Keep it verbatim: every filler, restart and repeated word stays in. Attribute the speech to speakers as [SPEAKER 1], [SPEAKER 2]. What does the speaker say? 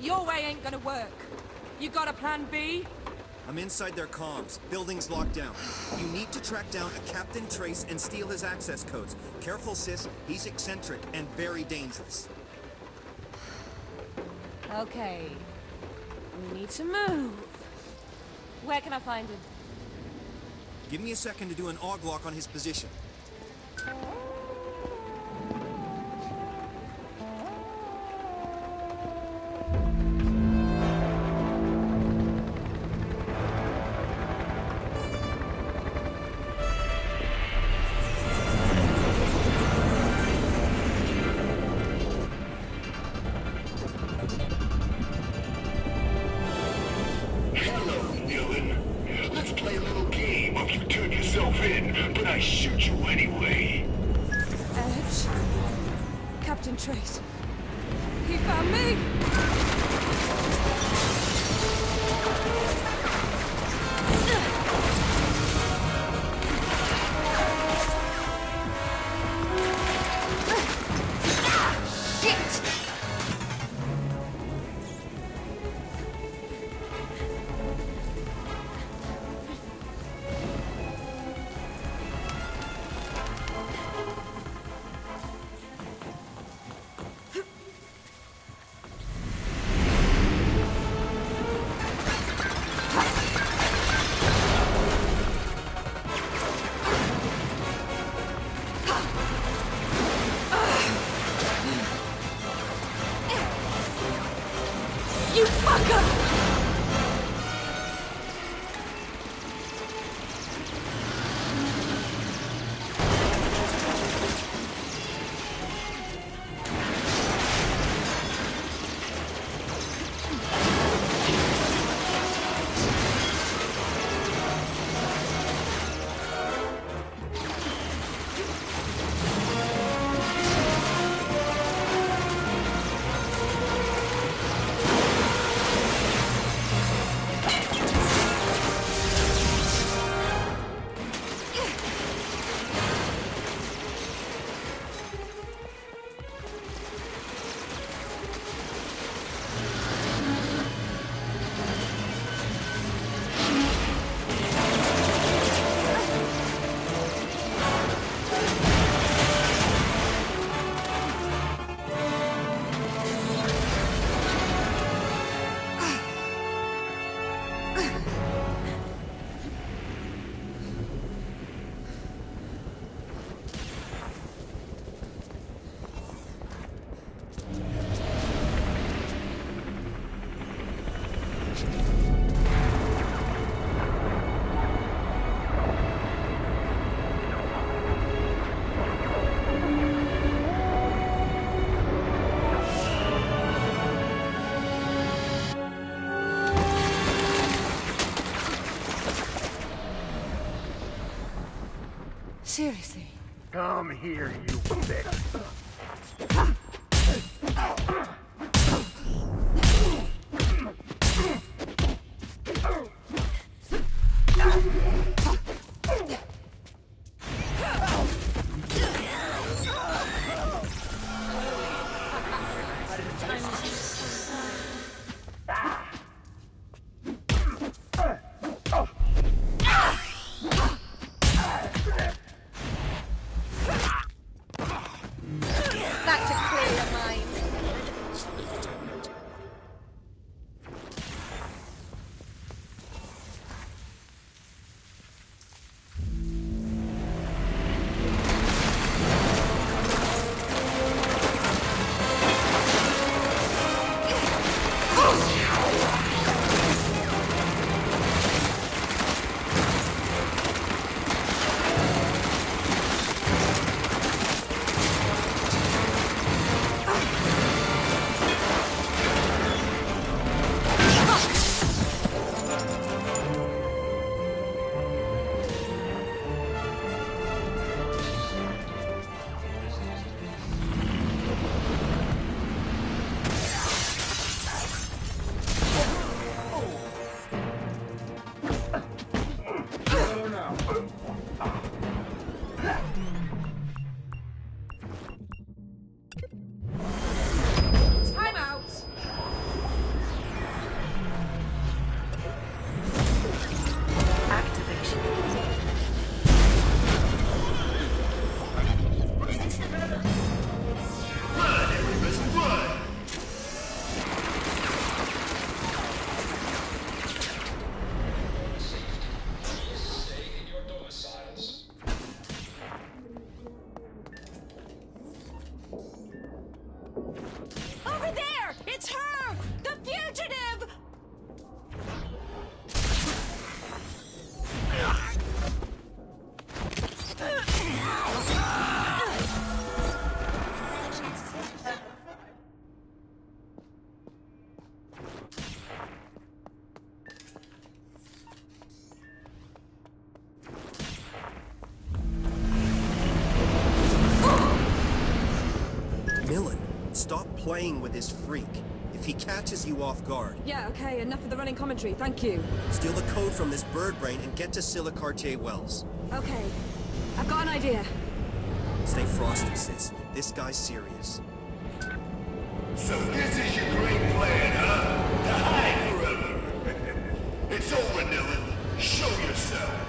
[SPEAKER 1] Your way ain't gonna work. You got a plan B?
[SPEAKER 2] I'm inside their comms. Building's locked down. You need to track down a Captain Trace and steal his access codes. Careful, sis. He's eccentric and very dangerous.
[SPEAKER 1] Okay. We need to move. Where can I find him?
[SPEAKER 2] Give me a second to do an aug lock on his position.
[SPEAKER 1] Captain Trace. He found me! You fucker! Seriously.
[SPEAKER 3] Come here, you bitch.
[SPEAKER 2] playing with his freak. If he catches you off guard...
[SPEAKER 1] Yeah, okay, enough of the running commentary, thank you.
[SPEAKER 2] Steal the code from this bird brain and get to CGRtrailers Wells.
[SPEAKER 1] Okay, I've got an idea.
[SPEAKER 2] Stay frosty, sis. This guy's serious.
[SPEAKER 4] So this is your great plan, huh? To hide forever. It's over, Dylan. Show yourself.